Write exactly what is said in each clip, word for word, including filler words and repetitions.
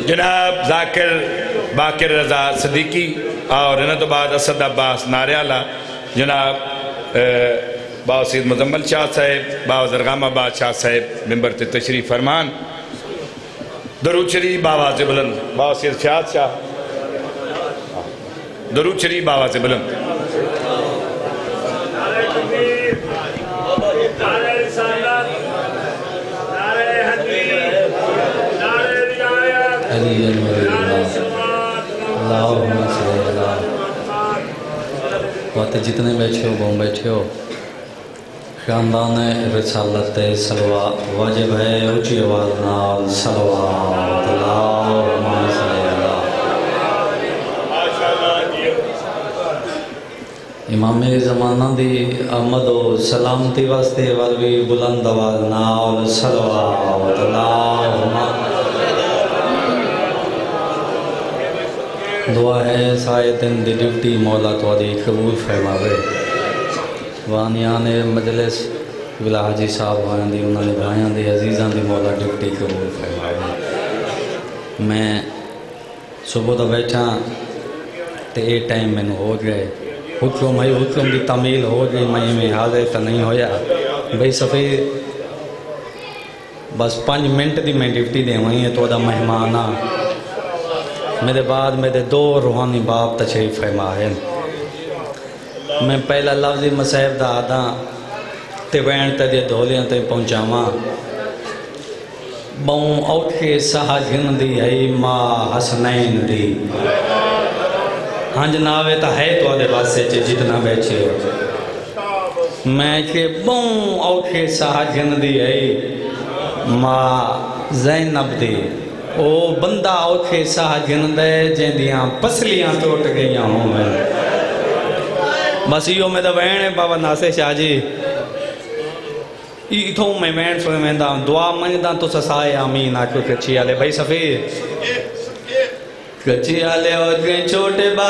جناب ذاکر باقر رضا صدیقی اور انہوں تو بعد اسد عباس ناریالہ جناب باو سید مزمل شاہ صاحب باو زرغام آباد شاہ صاحب ممبر تے تشریف فرمان درود شریف باواز بلند باو سید فیاض شاہ درود شریف باواز بلند وقت جتنے بیٹھے ہو بہن بیٹھے ہو خاندان رسالت سلوہ واجب ہے اونچی آواز نال صلوات اللہم صلی اللہ امام زمانہ دی آمد و سلامتی واسطے والوی بلند آواز نال صلوات اللہم دعا ہے سائتن دی ڈیوٹی مولا تو دی قبول فرماوے وانیان مجلس ولا حاجی صاحب ہوئیں دی انہوں نے بھائیاں دی عزیزاں دی مولا ڈیوٹی قبول فرماوے میں صبح دا بیٹھا تے اے ٹائم میں ہو گئے حکم ہے حکم دی تعمیل ہو گئی میں میں حاضر تا نہیں ہویا بھئی صفی بس پانچ منٹ دی میں ڈیوٹی دے ہوئی ہے تو دا مہمانہ میرے بعد میرے دو روحانی باپ تشریف فرما ہے میں پہلا لفظی مسائب دا آدھا تے وین تے دے دھولیاں تے پہنچا ماں بہن اوکھے سہا جن دی ہے ماں حسنین دی ہاں جناوے تا ہے تو آدھے بات سے جتنا بیٹھے ہو میں کہ بہن اوکھے سہا جن دی ہے ماں زینب دی او بندہ اوکھے ساہ جن دے جن دیاں پسلیاں توٹ گئیاں ہوں میں بس یہ میں دا وین ہے بابا ناصر شاہ جی یہ تو میں وین سوئے میں دا دعا منگ دا تو سسائے آمین آکو کچھی آلے بھائی صفی کچھی آلے اور گئے چھوٹے با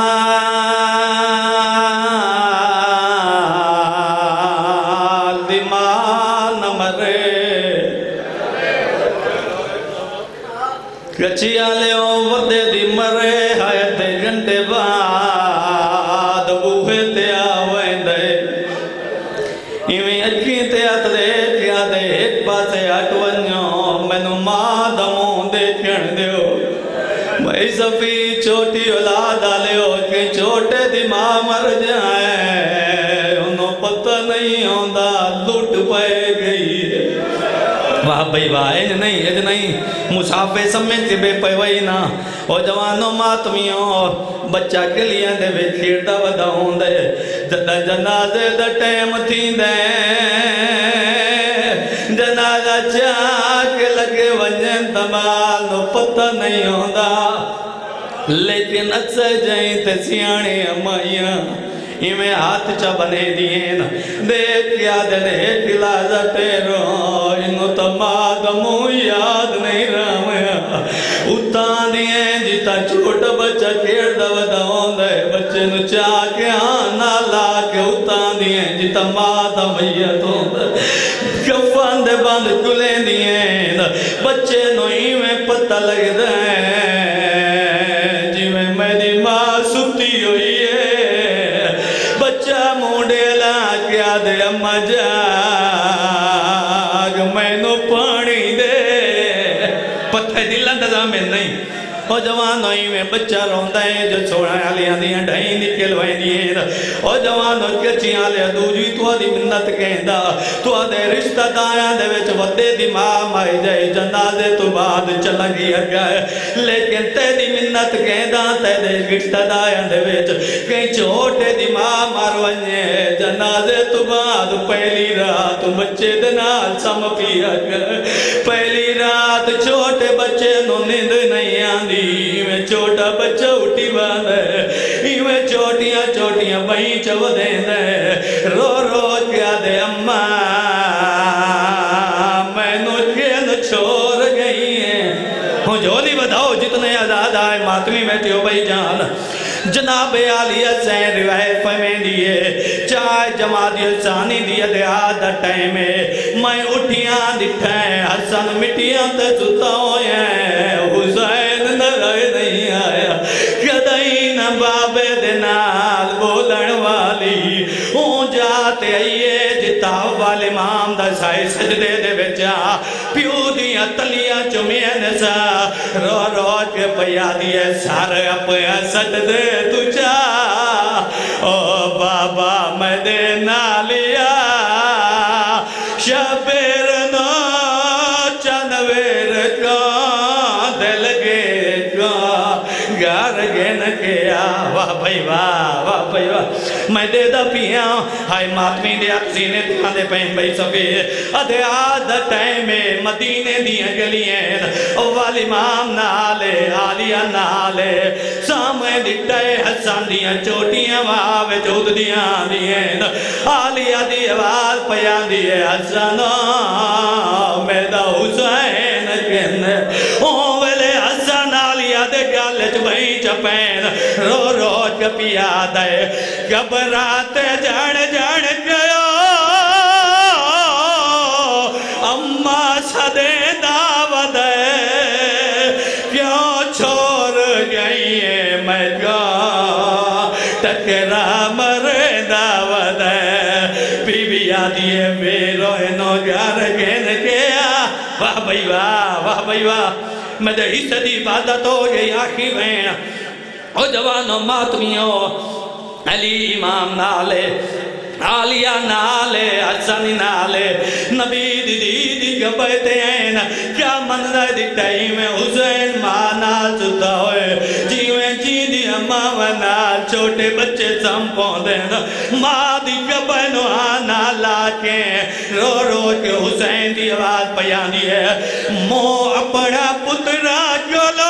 کچھی آلے او ودے دی مرے ہائے تے گھنٹے بعد بوہے تے آوائیں دے ایویں اچھی تے آت دے کیا دے ایک پاسے آٹ ونیوں میں نو ماں دموں دے کھن دیو بھائی صفی چھوٹی اولاد آلے ہو کہ چھوٹے دی ماں مر جائے انہوں پتہ نہیں ہوندہ لوٹ پائے گئی ہے واہ بھائی واہ ایج نہیں ایج نہیں مسافے سمیت بے پیوئی نا او جوانوں ماتمیوں بچہ کے لیے دے بے کھیڑتا ودا ہوں دے جدہ جنازے دا ٹیم تھی دے جنازہ چاک لگے وجن تمال نو پتہ نہیں ہوں دا لیکن اکثر جائیں تے سیانے امائیاں میں ہاتھ چا بنے دین دیکھ یاد نہیں کلازہ تیرو انہوں تمادموں یاد نہیں رہا اتان دین جیتا چھوٹا بچہ کھیڑ دا وداؤں دے بچے نو چاہ کے آنا لاکے اتان دین جیتا مادم ویتوں دے کفان دے باندھ کلیں دین بچے نو ہی میں پتہ لگ دیں جی میں میری ماں ستی ہوئی ہے بچہ مونڈے لاکیا دے اممہ جاگ میں نو پانی دے پتہ دلان دزا میں نہیں او جوان ہوئی میں بچہ روندہ ہے جو چھوڑا آلیاں دیاں ڈھائیں نکل وائیں دیئے او جوان ہوئی کچھی آلیاں دوجی تو آدھی منت کہندہ تو آدھے رشتہ دایاں دے وچ ودے دی ماں مائی جائے جنازے تو بعد چلا گیا گئے لیکن تے دی منت کہندہ تے دے رشتہ دایاں دے وچ کہیں چھوٹے دی ماں مرونے جنازے تو بعد پہلی رات بچے دنال سم پیا گئے پہلی رات چھوٹے بچے نو نیند نہیں آندی میں چھوٹا بچہ اٹھی باندھ ہے میں چھوٹیاں چھوٹیاں بہی چو دیں دے رو رو کیا دے اممہ میں نو کھیل چھوڑ گئی ہیں ہوں جھولی بتاؤ جتنے آزاد آئے ماتمی بیٹھے ہو بھائی جان جناب عالی حسین روایت پہمیں دیئے چائے جماعت ثانی دیئے دے آدھا ٹائم میں اٹھیاں دٹھائیں حسن مٹیاں تے ستا ہوئے ہیں حسین دا سائے سجدے دے بچا پیو دیا تلیاں چمین سا رو رو کے پیا دیے سارے اپیا سجدے تجھا او بابا میں دے نالیا شبیر نو چنویر کان دل گے کان گار گین کیا واہ بھائی واہ واہ بھائی واہ میں دے دا پیا ہائے ماتمی دے اکسینے دکھا دے پہن بھائی سبھی ادھے آدھا ٹائمے مدینے دیا گلین اوال امام نالے آلیا نالے سامنے دٹھائے حسان دیا چوٹیاں واوے جود دیا دین آلیا دی آواز پیان دیے حسانہ میدہ حسین کہنے اوہلے حسان آلیا دے گالج بھئی چپین رو رو کپیا دے گبرات جان جان گیا اممہ صدے دعوت ہے کیوں چھوڑ گئی ہے میں گا ٹکرا مرے دعوت ہے بی بی آدھیے میرو انو گھر گھن گیا واہ بھائی واہ واہ بھائی واہ میں دے ہی صدی عبادت ہو گئی آخی بین او جوانو ماتمیوں علی امام نالے آلیا نالے حسن نالے نبی دی دی دی گبیتے ہیں کیا منظر دی ٹائم حسین ماں نال ستا ہوئے جیویں جی دی اماں و نال چھوٹے بچے سمپوں دیں ماں دی گبینو آنا لاکے رو رو کے حسین دی آواز پیانی ہے مو اپنا پترا جلو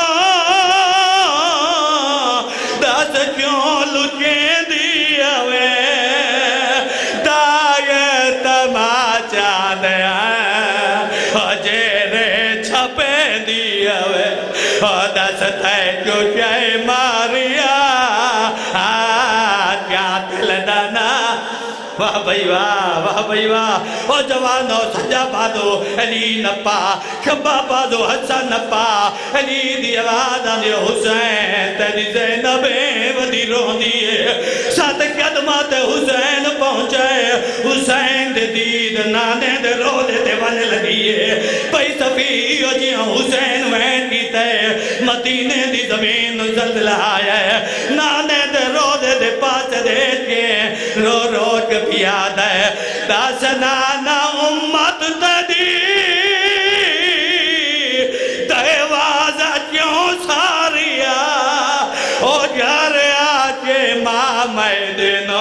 دس کیوں لکے دیا وے دستے کیوں کیا ماریا کیا دل دانا واہ بھائی واہ واہ بھائی واہ او جوانو سجا بادو علی نپا کھبا بادو حسن نپا علی دی آواز آنے حسین تیری زینبیں ودی رون دیئے ساتھ قدمات حسین پہنچے حسین دے دید نانے دے رو دے دے ون لگیے پئی صفیہ جی حسین وین کی تے مدینے دی زمین زلزلہ آیا ہے نانے دے رو دے دے پاس دے کے رو رو کے پیاد ہے داس نانا امت تدی دہوازہ کیوں ساریا او جارے آجے ماں میدنو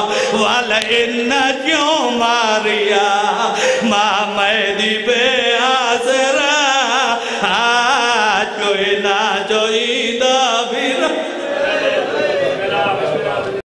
والا انہ کیوں ماریا ماں میدی بے آ